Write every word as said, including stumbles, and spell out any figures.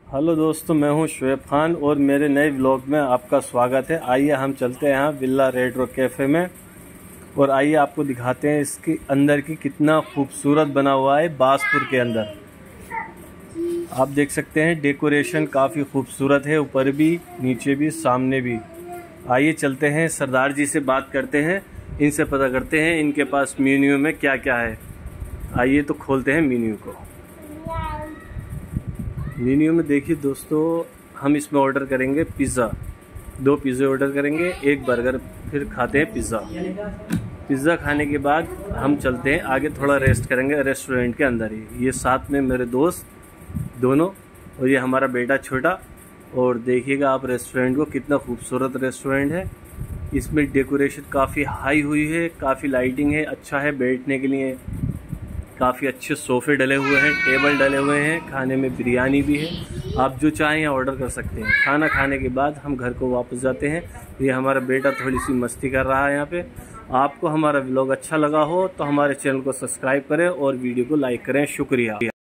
Hello दोस्तों, मैं हूं शुएब खान और मेरे नए व्लॉग में आपका स्वागत है। आइए हम चलते हैं यहाँ विला रेट्रो कैफ़े में और आइए आपको दिखाते हैं इसके अंदर की कितना खूबसूरत बना हुआ है। बासपुर के अंदर आप देख सकते हैं डेकोरेशन काफ़ी खूबसूरत है, ऊपर भी नीचे भी सामने भी। आइए चलते हैं सरदार जी से बात करते हैं, इनसे पता करते हैं इनके पास मेन्यू में क्या क्या है। आइए तो खोलते हैं मेन्यू को। मेन्यू में देखिए दोस्तों, हम इसमें ऑर्डर करेंगे पिज़्ज़ा, दो पिज़्ज़े ऑर्डर करेंगे, एक बर्गर, फिर खाते हैं पिज़्ज़ा। पिज़्ज़ा खाने के बाद हम चलते हैं आगे, थोड़ा रेस्ट करेंगे रेस्टोरेंट के अंदर ही। ये साथ में मेरे दोस्त दोनों और ये हमारा बेटा छोटा। और देखिएगा आप रेस्टोरेंट को, कितना खूबसूरत रेस्टोरेंट है। इसमें डेकोरेशन काफ़ी हाई हुई है, काफ़ी लाइटिंग है, अच्छा है बैठने के लिए। काफ़ी अच्छे सोफ़े डले हुए हैं, टेबल डले हुए हैं, खाने में बिरयानी भी है। आप जो चाहें ऑर्डर कर सकते हैं। खाना खाने के बाद हम घर को वापस जाते हैं। ये हमारा बेटा थोड़ी सी मस्ती कर रहा है यहाँ पे। आपको हमारा व्लॉग अच्छा लगा हो तो हमारे चैनल को सब्सक्राइब करें और वीडियो को लाइक करें। शुक्रिया।